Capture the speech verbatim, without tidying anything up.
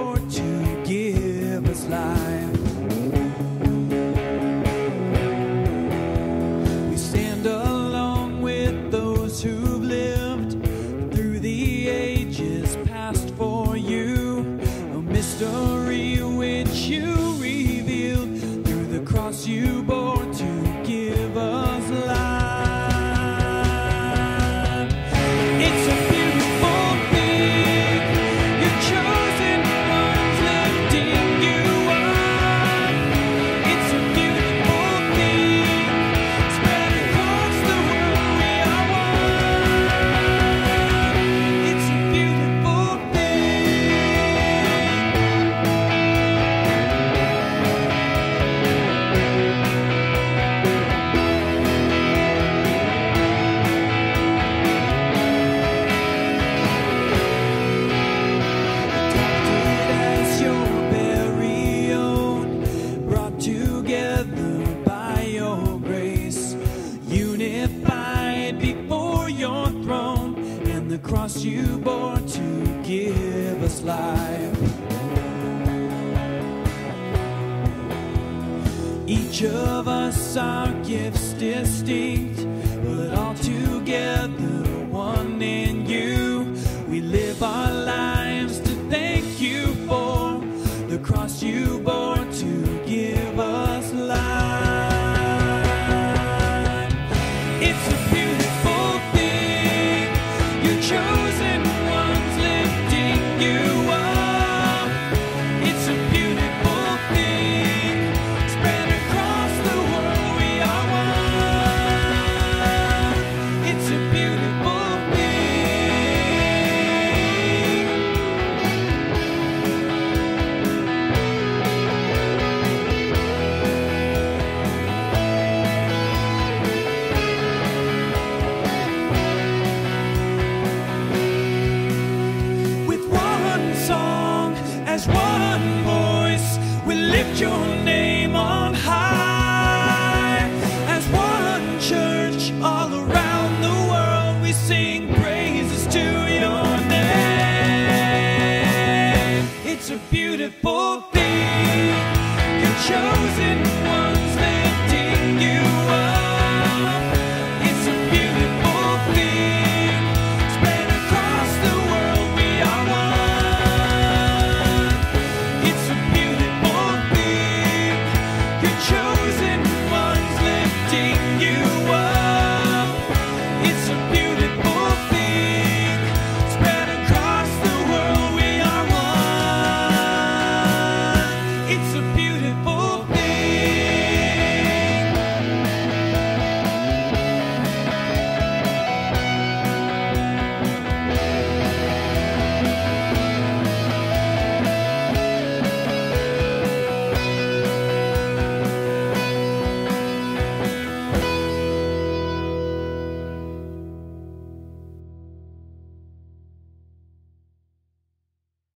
bore to give us life. We stand along with those who've lived through the ages past for you, a mystery which you revealed through the cross you bore to give us life. It's a beautiful thing, your chosen ones lifting you up. It's a beautiful thing, spread across the world we are one. It's a beautiful cross you bore to give us life. Each of us our gifts distinct, but all together one in you. We live our lives to thank you for the cross you bore to give us life. It's a beautiful thing, your chosen ones lifting you up. It's a beautiful thing, spread across the world we are one. It's a beautiful thing. With one song, as one voice, we lift your name on high. As one church all around the world, we sing praises to your name. It's a beautiful thing, you're chosen